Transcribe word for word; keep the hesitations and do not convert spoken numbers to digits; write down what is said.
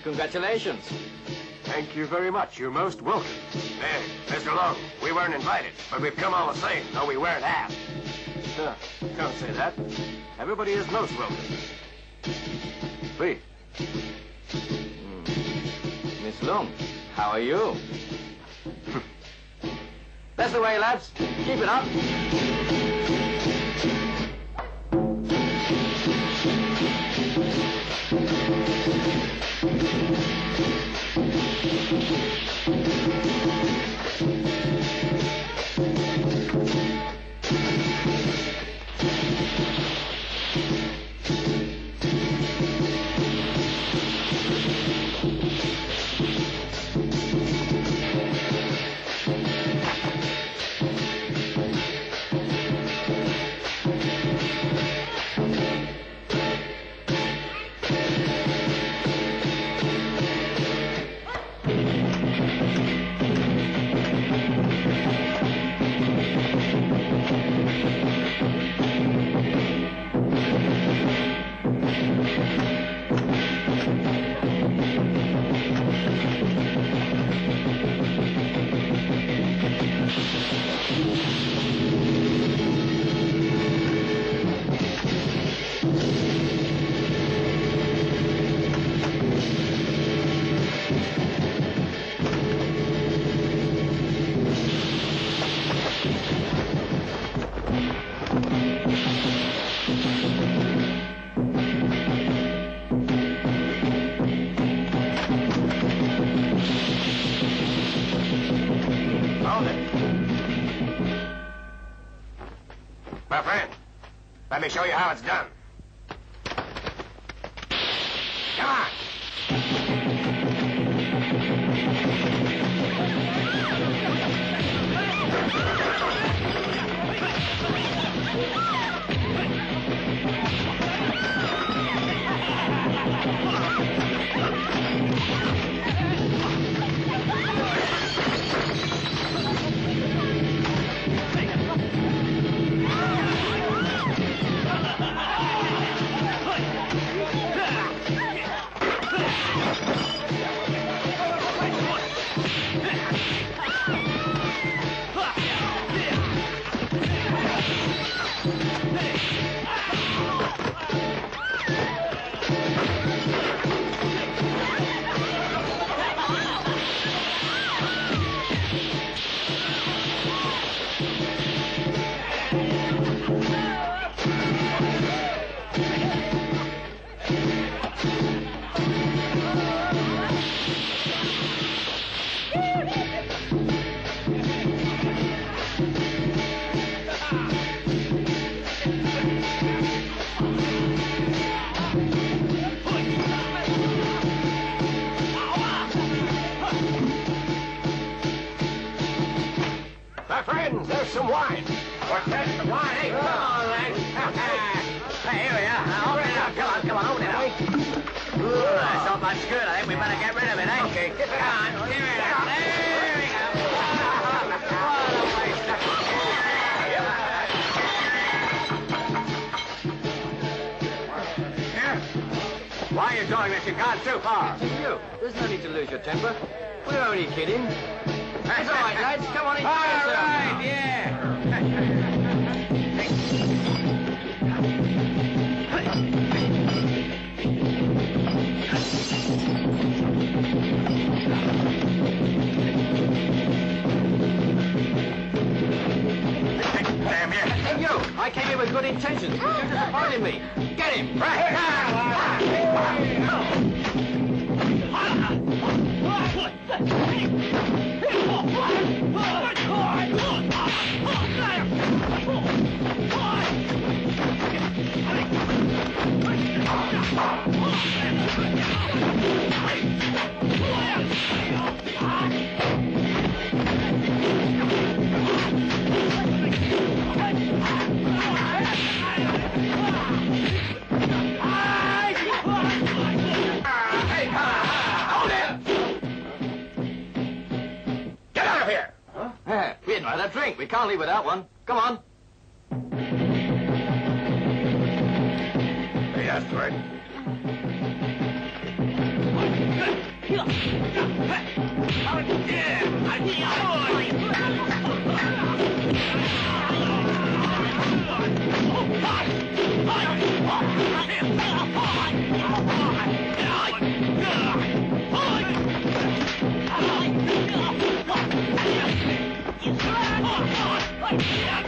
Congratulations. Thank you very much. You're most welcome. Hey, Mister Long, we weren't invited, but we've come all the same, though we weren't asked. Uh, can't say that. Everybody is most welcome. Please. Mm. Miss Long, how are you? That's the way, lads. Keep it up. My friend, let me show you how it's done. Come on. My friends, there's some wine. What's that? Some wine? Hey, come on, lads. Hey, here we are. Now, open it up. Come on, come on, open it up. Ooh, that's not much good. I think we better get rid of it, eh? Okay, get it on. Give it up. There we go. What a waste of Here. Why are you doing this? You've gone too far. You, there's no need to lose your temper. We're only kidding. It's all right, lads. Come on, enjoy All yourself right, now. yeah. Damn you. Hey, you! I came here with good intentions, but you disappointed me. Get him! Right We had a drink. We can't leave without one. Come on. They asked for it. Yeah!